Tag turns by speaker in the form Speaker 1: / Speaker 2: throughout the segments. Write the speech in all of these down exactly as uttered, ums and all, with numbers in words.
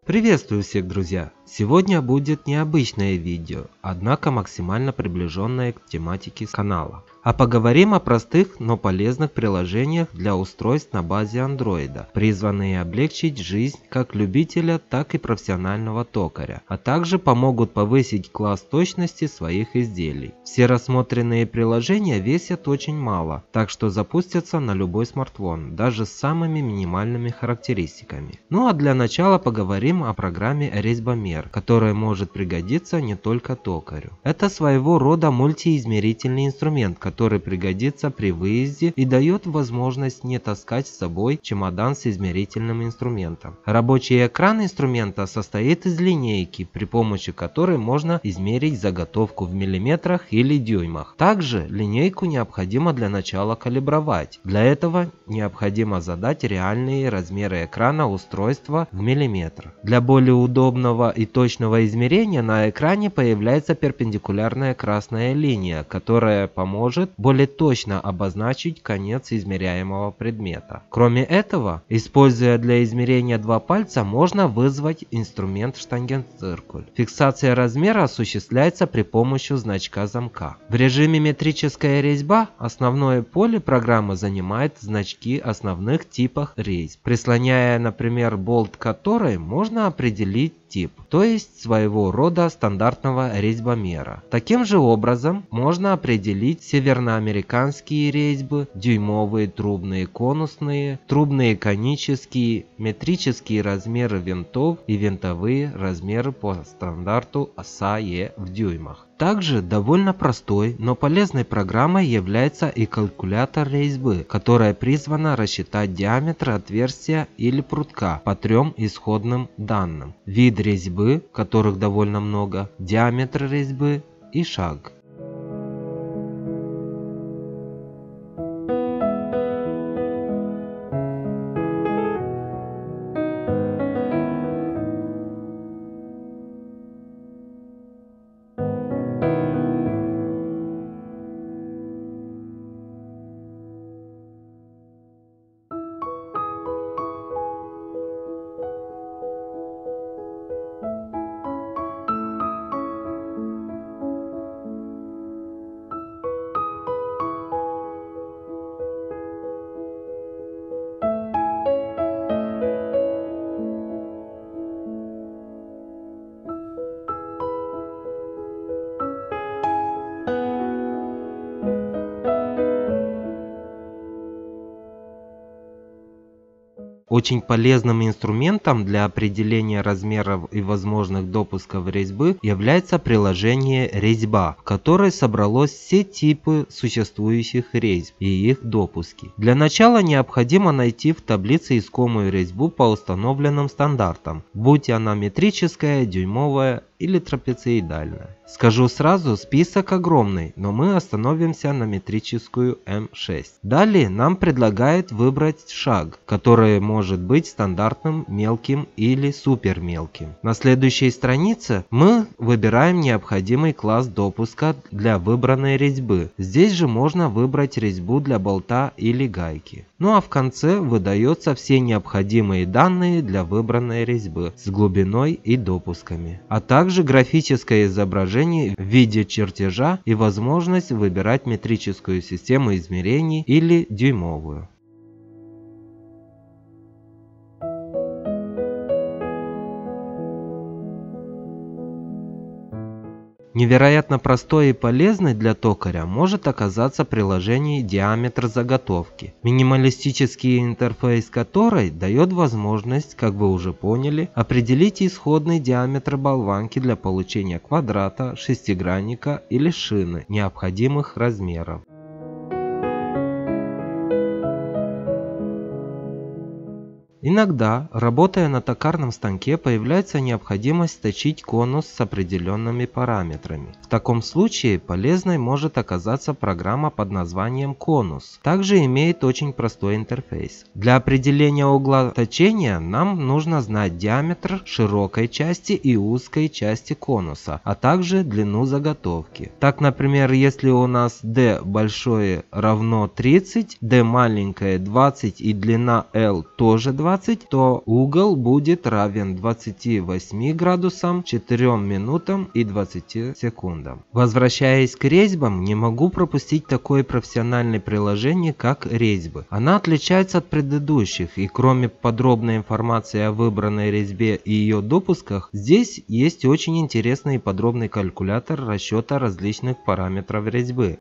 Speaker 1: Приветствую всех, друзья! Сегодня будет необычное видео, однако максимально приближенное к тематике канала. А поговорим о простых, но полезных приложениях для устройств на базе Android, призванные облегчить жизнь как любителя, так и профессионального токаря, а также помогут повысить класс точности своих изделий. Все рассмотренные приложения весят очень мало, так что запустятся на любой смартфон, даже с самыми минимальными характеристиками. Ну а для начала поговорим о программе Резьбомер, которая может пригодиться не только токарю. Это своего рода мультиизмерительный инструмент, который пригодится при выезде и дает возможность не таскать с собой чемодан с измерительным инструментом. Рабочий экран инструмента состоит из линейки, при помощи которой можно измерить заготовку в миллиметрах или дюймах. Также линейку необходимо для начала калибровать. Для этого необходимо задать реальные размеры экрана устройства в миллиметрах. Для более удобного и точного измерения на экране появляется перпендикулярная красная линия, которая поможет более точно обозначить конец измеряемого предмета. Кроме этого, используя для измерения два пальца, можно вызвать инструмент штангенциркуль. Фиксация размера осуществляется при помощи значка замка. В режиме метрическая резьба основное поле программы занимает значки основных типов резьб, прислоняя, например, болт которой можно определить тип, то есть своего рода стандартного резьбомера. Таким же образом можно определить северноамериканские резьбы, дюймовые, трубные, конусные, трубные, конические, метрические размеры винтов и винтовые размеры по стандарту эс эй и в дюймах. Также довольно простой, но полезной программой является и калькулятор резьбы, которая призвана рассчитать диаметр отверстия или прутка по трем исходным данным: вид резьбы, которых довольно много, диаметр резьбы и шаг. Очень полезным инструментом для определения размеров и возможных допусков резьбы является приложение «Резьба», в которой собралось все типы существующих резьб и их допуски. Для начала необходимо найти в таблице искомую резьбу по установленным стандартам, будь она метрическая, дюймовая или трапециидальная. Скажу сразу, список огромный, но мы остановимся на метрическую эм шесть. Далее нам предлагают выбрать шаг, который может быть стандартным, мелким или супер мелким. На следующей странице мы выбираем необходимый класс допуска для выбранной резьбы. Здесь же можно выбрать резьбу для болта или гайки. Ну а в конце выдаются все необходимые данные для выбранной резьбы с глубиной и допусками, а также графическое изображение в виде чертежа и возможность выбирать метрическую систему измерений или дюймовую. Невероятно простой и полезной для токаря может оказаться приложение «Диаметр заготовки», минималистический интерфейс которой дает возможность, как вы уже поняли, определить исходный диаметр болванки для получения квадрата, шестигранника или шины необходимых размеров. Иногда, работая на токарном станке, появляется необходимость точить конус с определенными параметрами. В таком случае полезной может оказаться программа под названием «Конус». Также имеет очень простой интерфейс. Для определения угла точения нам нужно знать диаметр широкой части и узкой части конуса, а также длину заготовки. Так, например, если у нас d большое равно тридцать, d маленькое двадцать и длина L тоже двадцать, шестнадцать, то угол будет равен двадцати восьми градусам, четырем минутам и двадцати секундам. Возвращаясь к резьбам, не могу пропустить такое профессиональное приложение, как резьбы. Она отличается от предыдущих, и кроме подробной информации о выбранной резьбе и ее допусках, здесь есть очень интересный и подробный калькулятор расчета различных параметров резьбы.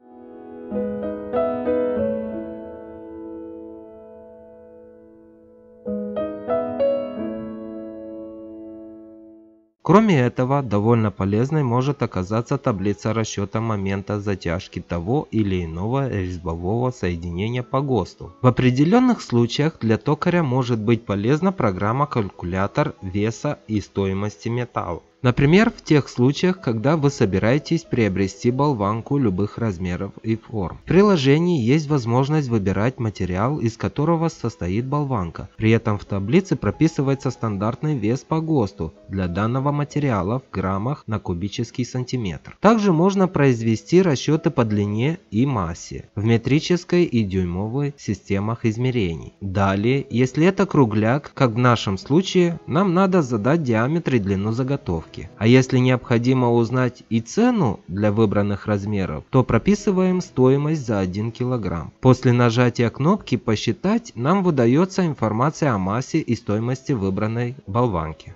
Speaker 1: Кроме этого, довольно полезной может оказаться таблица расчета момента затяжки того или иного резьбового соединения по ГОСТу. В определенных случаях для токаря может быть полезна программа-калькулятор веса и стоимости металла. Например, в тех случаях, когда вы собираетесь приобрести болванку любых размеров и форм. В приложении есть возможность выбирать материал, из которого состоит болванка. При этом в таблице прописывается стандартный вес по ГОСТу для данного материала в граммах на кубический сантиметр. Также можно произвести расчеты по длине и массе в метрической и дюймовой системах измерений. Далее, если это кругляк, как в нашем случае, нам надо задать диаметр и длину заготовки. А если необходимо узнать и цену для выбранных размеров, то прописываем стоимость за один килограмм. После нажатия кнопки «Посчитать» нам выдается информация о массе и стоимости выбранной болванки.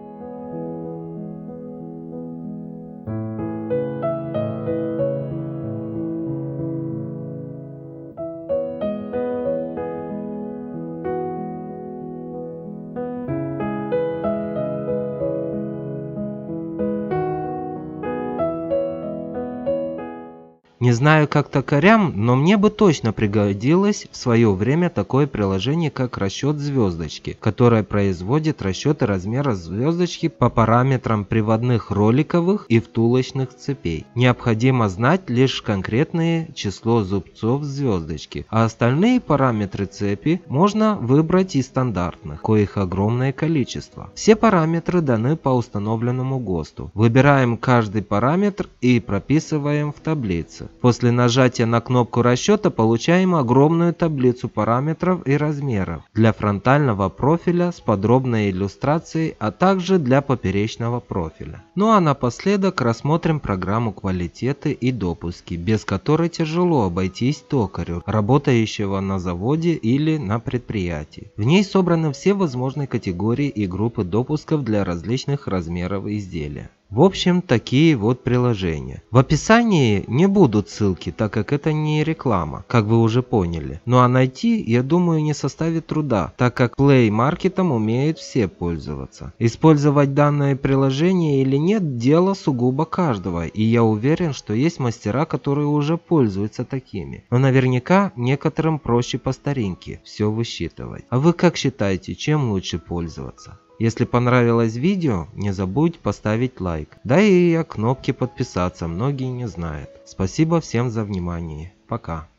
Speaker 1: Не знаю, как токарям, но мне бы точно пригодилось в свое время такое приложение, как расчет звездочки, которое производит расчеты размера звездочки по параметрам приводных роликовых и втулочных цепей. Необходимо знать лишь конкретное число зубцов звездочки, а остальные параметры цепи можно выбрать из стандартных, коих огромное количество. Все параметры даны по установленному ГОСТу. Выбираем каждый параметр и прописываем в таблице. После нажатия на кнопку расчета получаем огромную таблицу параметров и размеров для фронтального профиля с подробной иллюстрацией, а также для поперечного профиля. Ну а напоследок рассмотрим программу квалитеты и допуски, без которой тяжело обойтись токарю, работающего на заводе или на предприятии. В ней собраны все возможные категории и группы допусков для различных размеров изделия. В общем, такие вот приложения. В описании не будут ссылки, так как это не реклама, как вы уже поняли. Ну а найти, я думаю, не составит труда, так как Play Market умеют все пользоваться. Использовать данное приложение или нет, дело сугубо каждого, и я уверен, что есть мастера, которые уже пользуются такими. Но наверняка некоторым проще по старинке все высчитывать. А вы как считаете, чем лучше пользоваться? Если понравилось видео, не забудь поставить лайк. Да и о кнопке подписаться многие не знают. Спасибо всем за внимание. Пока.